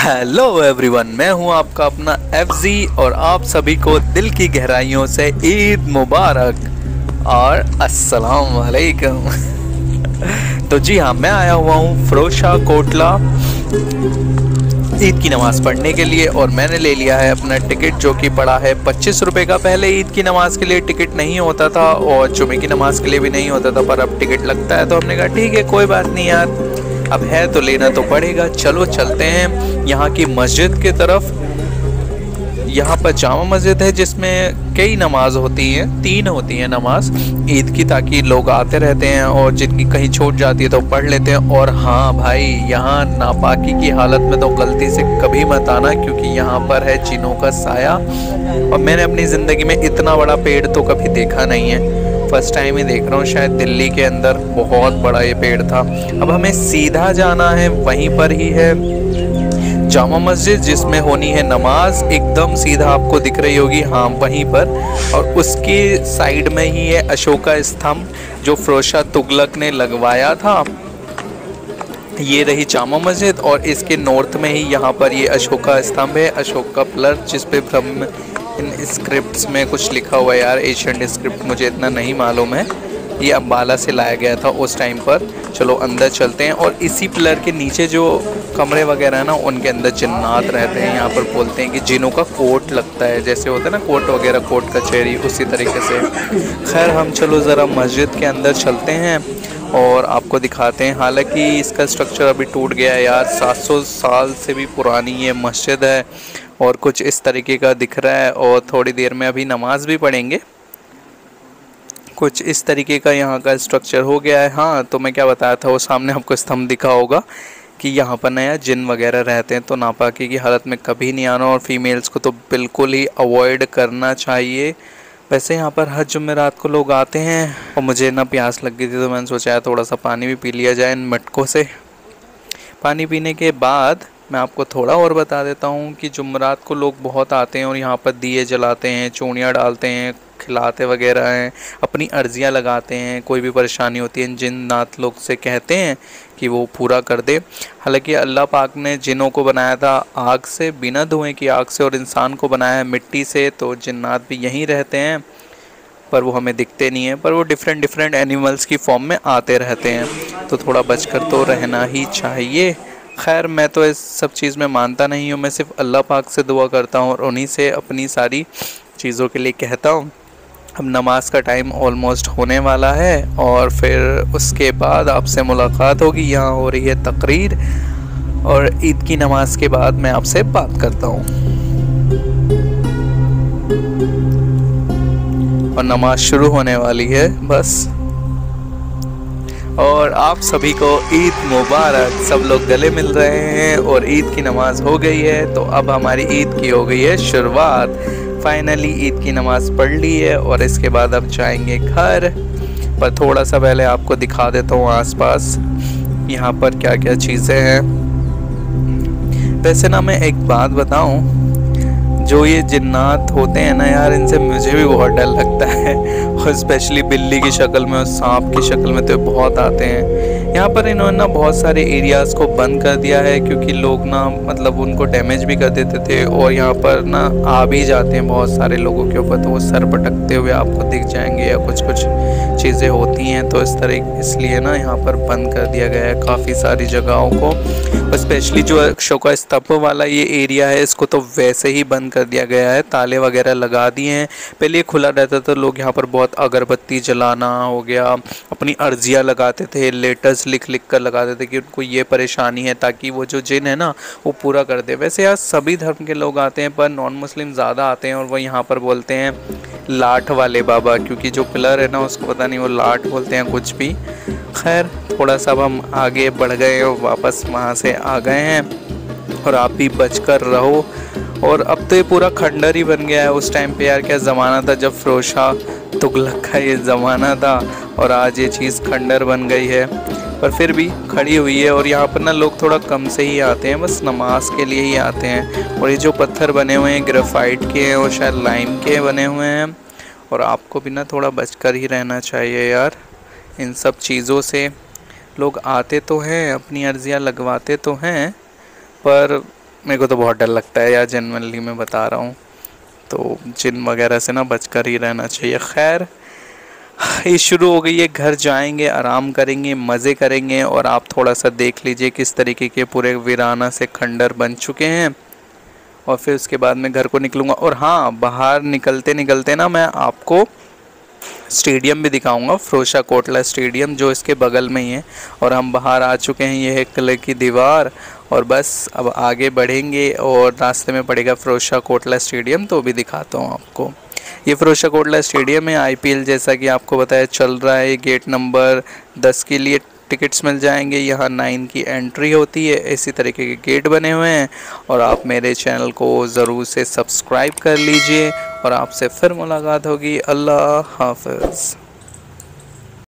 Hello everyone, मैं हूं आपका अपना एफजी और आप सभी को दिल की गहराइयों से ईद मुबारक और अस्सलाम वालेकुम। तो जी हाँ, मैं आया हुआ हूं फिरोजशाह कोटला ईद की नमाज़ पढ़ने के लिए और मैंने ले लिया है अपना टिकट, जो कि पड़ा है 25 रुपये का। पहले ईद की नमाज़ के लिए टिकट नहीं होता था और जुमे की नमाज़ के लिए भी नहीं होता था, पर अब टिकट लगता है। तो हमने कहा ठीक है, कोई बात नहीं यार, अब है तो लेना तो पड़ेगा। चलो चलते हैं यहाँ की मस्जिद की तरफ। यहाँ पर जामा मस्जिद है जिसमें कई नमाज होती हैं, 3 होती हैं नमाज ईद की, ताकि लोग आते रहते हैं और जिनकी कहीं छूट जाती है तो पढ़ लेते हैं। और हाँ भाई, यहाँ नापाकी की हालत में तो गलती से कभी मत आना, क्योंकि यहाँ पर है जिनों का साया और मैंने अपनी ज़िंदगी में इतना बड़ा पेड़ तो कभी देखा नहीं है। फर्स्ट टाइम ही देख रहा हूँ, शायद दिल्ली के अंदर बहुत बड़ा ये पेड़ था। अब हमें सीधा जाना है, वहीं पर ही है जामा मस्जिद जिसमें होनी है नमाज। एकदम सीधा आपको दिख रही होगी, हाँ वहीं पर। और उसके साइड में ही है अशोका स्तंभ जो फिरोजशाह तुगलक ने लगवाया था। ये रही जामा मस्जिद और इसके नॉर्थ में ही यहाँ पर ये अशोका स्तंभ है, अशोका पिलर, जिस पे ब्रह्म इन स्क्रिप्ट्स में कुछ लिखा हुआ है। यार एशियन स्क्रिप्ट मुझे इतना नहीं मालूम है, ये अम्बाला से लाया गया था उस टाइम पर। चलो अंदर चलते हैं। और इसी पिलर के नीचे जो कमरे वगैरह है ना, उनके अंदर जिन्नात रहते हैं। यहाँ पर बोलते हैं कि जिनों का कोर्ट लगता है, जैसे होता है ना कोर्ट वगैरह, कोर्ट कचहरी, उसी तरीके से। खैर हम चलो ज़रा मस्जिद के अंदर चलते हैं और आपको दिखाते हैं। हालांकि इसका स्ट्रक्चर अभी टूट गया है यार, 700 साल से भी पुरानी ये मस्जिद है और कुछ इस तरीके का दिख रहा है। और थोड़ी देर में अभी नमाज भी पढ़ेंगे। कुछ इस तरीके का यहाँ का स्ट्रक्चर हो गया है। हाँ, तो मैं क्या बताया था, वो सामने आपको स्तंभ दिखा होगा कि यहाँ पर नया जिन वगैरह रहते हैं, तो नापाकी की हालत में कभी नहीं आना और फीमेल्स को तो बिल्कुल ही अवॉइड करना चाहिए। वैसे यहाँ पर हर जुमेरात को लोग आते हैं और मुझे ना प्यास लग गई थी, तो मैंने सोचा थोड़ा सा पानी भी पी लिया जाए इन मटकों से। पानी पीने के बाद मैं आपको थोड़ा और बता देता हूँ कि जुमेरात को लोग बहुत आते हैं और यहाँ पर दिए जलाते हैं, चूड़ियाँ डालते हैं, खिलाते वगैरह हैं, अपनी अर्जियाँ लगाते हैं। कोई भी परेशानी होती है जिन्नात लोग से कहते हैं कि वो पूरा कर दे। हालांकि अल्लाह पाक ने जिनों को बनाया था आग से, बिना धुएं की आग से, और इंसान को बनाया है मिट्टी से, तो जिन्नात भी यहीं रहते हैं, पर वो हमें दिखते नहीं हैं, पर वो डिफरेंट एनिमल्स की फॉर्म में आते रहते हैं। तो थोड़ा बचकर तो रहना ही चाहिए। खैर मैं तो इस सब चीज़ में मानता नहीं हूँ, मैं सिर्फ अल्लाह पाक से दुआ करता हूँ और उन्हीं से अपनी सारी चीज़ों के लिए कहता हूँ। अब नमाज का टाइम ऑलमोस्ट होने वाला है और फिर उसके बाद आपसे मुलाकात होगी। यहाँ हो रही है तकरीर और ईद की नमाज के बाद मैं आपसे बात करता हूँ। और नमाज शुरू होने वाली है बस। और आप सभी को ईद मुबारक। सब लोग गले मिल रहे हैं और ईद की नमाज हो गई है, तो अब हमारी ईद की हो गई है शुरुआत। फाइनली ईद की नमाज पढ़ ली है और इसके बाद अब जाएंगे घर। पर थोड़ा सा पहले आपको दिखा देता हूँ आसपास यहाँ पर क्या क्या चीज़ें हैं। वैसे ना मैं एक बात बताऊँ, जो ये जिन्नात होते हैं ना यार, इनसे मुझे भी बहुत डर लगता है, और स्पेशली बिल्ली की शक्ल में और सांप की शक्ल में तो बहुत आते हैं। यहाँ पर इन्होंने ना बहुत सारे एरियाज़ को बंद कर दिया है, क्योंकि लोग ना मतलब उनको डैमेज भी कर देते थे और यहाँ पर ना आ भी जाते हैं बहुत सारे लोगों के ऊपर, तो वो सर पटकते हुए आपको दिख जाएंगे या कुछ चीज़ें होती हैं। तो इस तरह इसलिए ना यहाँ पर बंद कर दिया गया है काफ़ी सारी जगहों को। और स्पेशली जो अशोका स्तंभ वाला ये एरिया है, इसको तो वैसे ही बंद कर दिया गया है, ताले वगैरह लगा दिए हैं। पहले ये खुला रहता था, लोग यहाँ पर बहुत अगरबत्ती जलाना हो गया, अपनी अर्जियाँ लगाते थे, लेटर्स लिख कर लगाते थे कि उनको ये परेशानी है, ताकि वो जो जिन है ना वो पूरा कर दे। वैसे यार सभी धर्म के लोग आते हैं, पर नॉन मुस्लिम ज़्यादा आते हैं और वो यहाँ पर बोलते हैं लाठ वाले बाबा, क्योंकि जो पिलर है ना उसको पता नहीं वो लाठ बोलते हैं कुछ भी। खैर थोड़ा सा हम आगे बढ़ गए और वापस वहाँ से आ गए हैं और आप भी बचकर रहो। और अब तो ये पूरा खंडर ही बन गया है। उस टाइम पे यार क्या ज़माना था, जब फिरोजशाह तुगलक का ये ज़माना था, और आज ये चीज़ खंडर बन गई है, पर फिर भी खड़ी हुई है। और यहाँ पर ना लोग थोड़ा कम से ही आते हैं, बस नमाज के लिए ही आते हैं। और ये जो पत्थर बने हुए हैं ग्रेफाइट के हैं और शायद लाइम के बने हुए हैं, और आपको भी ना थोड़ा बचकर ही रहना चाहिए यार इन सब चीज़ों से। लोग आते तो हैं, अपनी अर्जियाँ लगवाते तो हैं, पर मेरे को तो बहुत डर लगता है यार, जेन्युइनली मैं बता रहा हूँ। तो जिन वगैरह से ना बचकर ही रहना चाहिए। खैर, ये शुरू हो गई है, घर जाएंगे, आराम करेंगे, मज़े करेंगे। और आप थोड़ा सा देख लीजिए किस तरीके के पूरे वीराना से खंडर बन चुके हैं। और फिर उसके बाद मैं घर को निकलूँगा। और हाँ, बाहर निकलते निकलते ना मैं आपको स्टेडियम भी दिखाऊंगा, फिरोजशाह कोटला स्टेडियम जो इसके बगल में ही है। और हम बाहर आ चुके हैं, ये है किले की दीवार। और बस अब आगे बढ़ेंगे और रास्ते में पड़ेगा फिरोजशाह कोटला स्टेडियम, तो भी दिखाता हूँ आपको। ये फिरोजशाह कोटला स्टेडियम है, आईपीएल जैसा कि आपको बताया चल रहा है। गेट नंबर 10 के लिए टिकट्स मिल जाएंगे, यहाँ 9 की एंट्री होती है। इसी तरीके के गेट बने हुए हैं। और आप मेरे चैनल को ज़रूर से सब्सक्राइब कर लीजिए। और आपसे फिर मुलाकात होगी। अल्लाह हाफ़िज़।